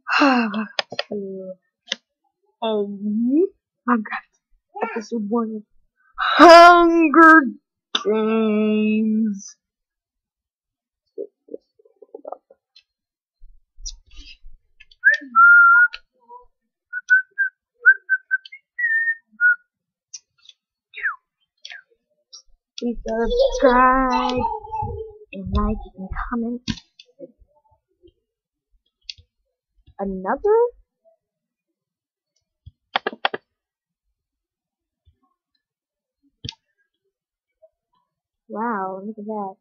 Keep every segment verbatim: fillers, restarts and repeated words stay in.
to a I've got episode one of Hunger Games. Please subscribe and like and comment. Another? Wow, look at that.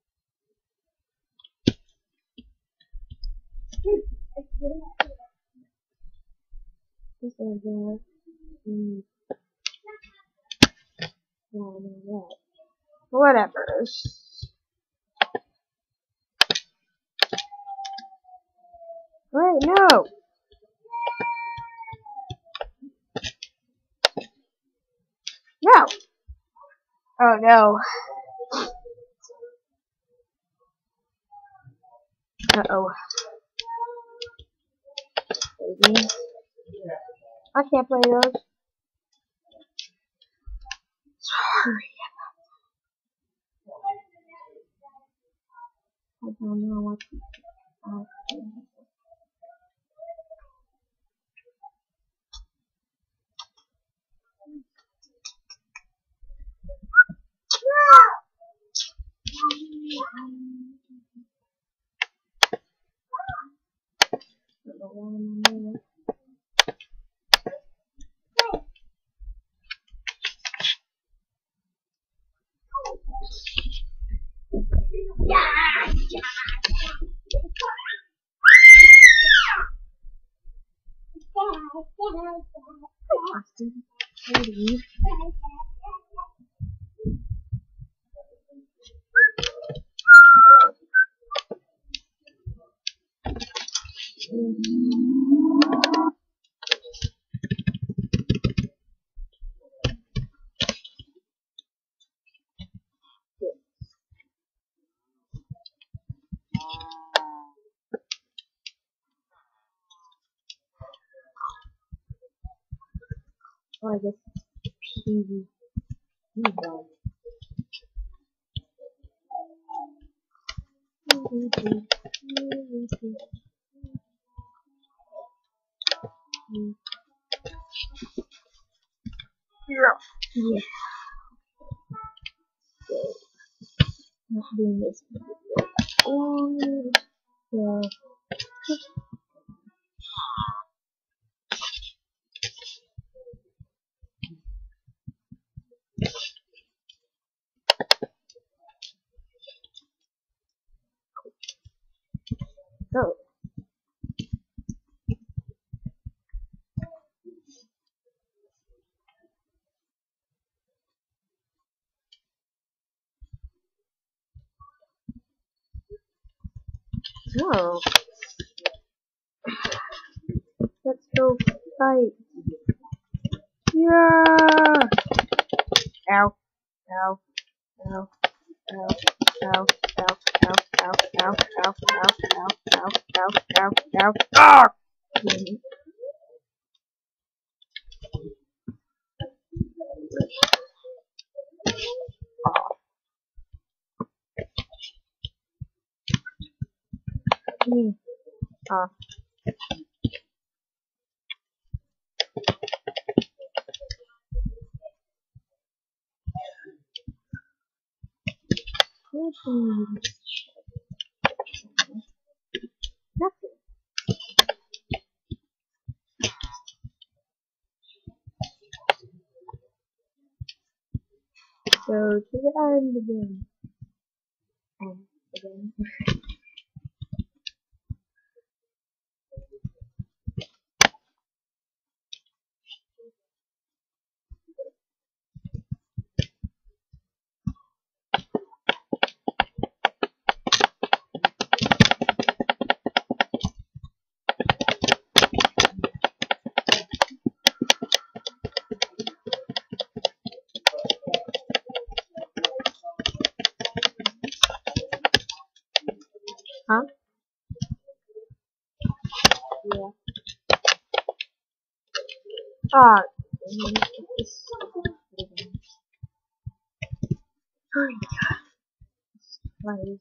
This is a mm, yeah, whatever. Wait, no. No. Oh no. Uh oh. Baby. I can't play those. Sorry. I don't know what to do. Austin, please. Oh, I guess P V P one. Yeah. Not doing this. Oh, yeah. So. So. Let's go fight. Yeah. Ow. Ow. Ow. Ow. Ow. Ow. Ow. Ow. Ow. Ow. Ow. Ow. Ow. Ow. Ow. Ow. Ah! Hmm. Ah. Nothing. So to the end again. And again. Huh? Yeah. Ah. Sorry.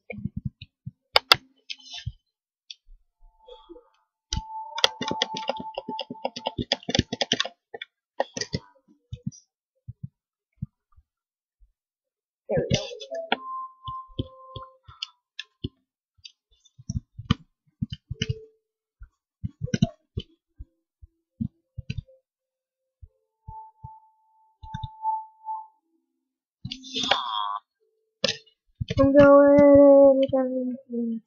There we go. I'm going anytime.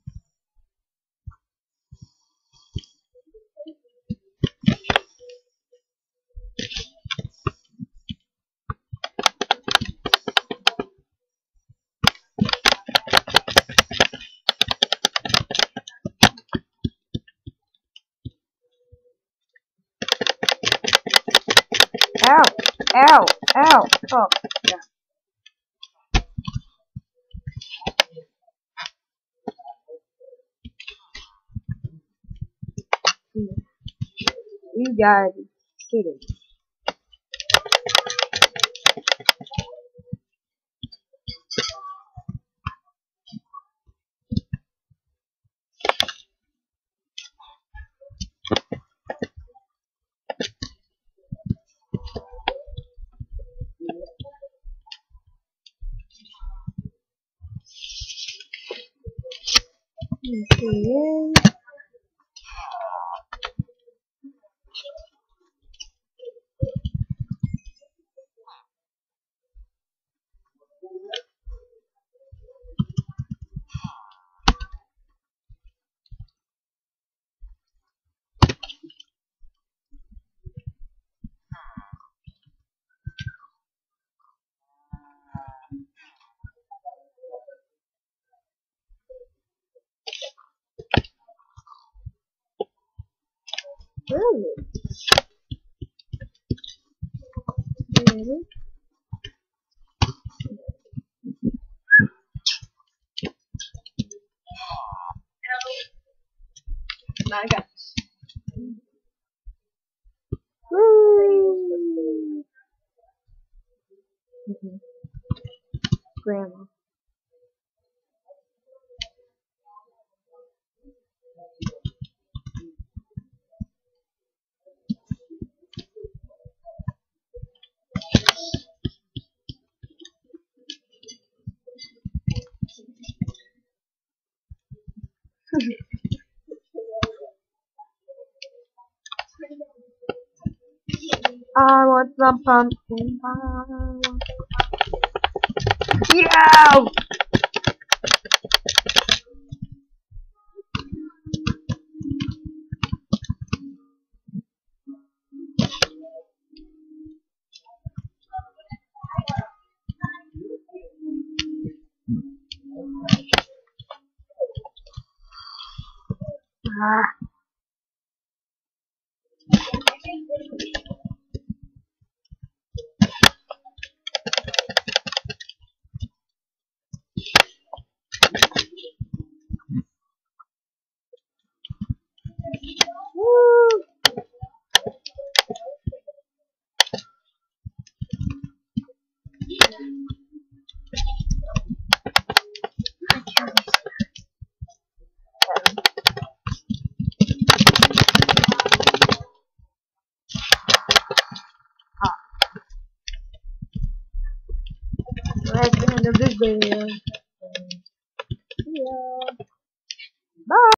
Ow! Ow! Ow! Oh, yeah. You guys kidding. Okay. Really? Really? My God. Woo! Mhm. Grandma. I want some pumpkin pie. Yeah! Ah. Woo! Let's end of this video. Yeah. Bye.